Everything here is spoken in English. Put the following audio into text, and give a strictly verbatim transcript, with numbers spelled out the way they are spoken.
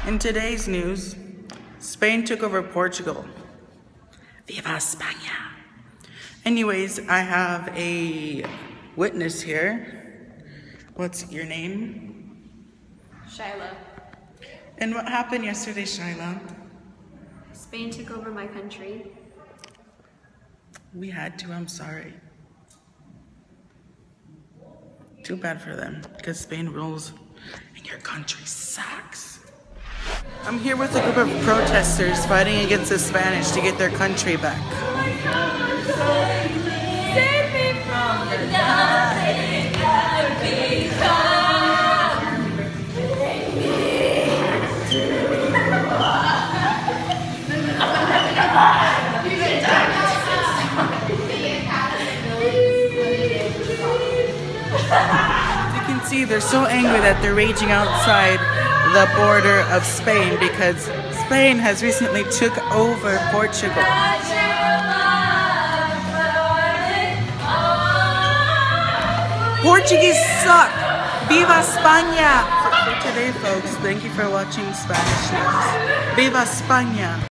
In today's news, Spain took over Portugal. Viva España! Anyways, I have a witness here. What's your name? Shyla. And what happened yesterday, Shyla? Spain took over my country. We had to, I'm sorry. Too bad for them, because Spain rules and your country sucks. I'm here with a group of protesters fighting against the Spanish to get their country back. Save me from the dying As you can see, they're so angry that they're raging outside the border of Spain because Spain has recently took over Portugal. Portuguese suck! Viva España! For today, folks, thank you for watching Spanish News. Viva España!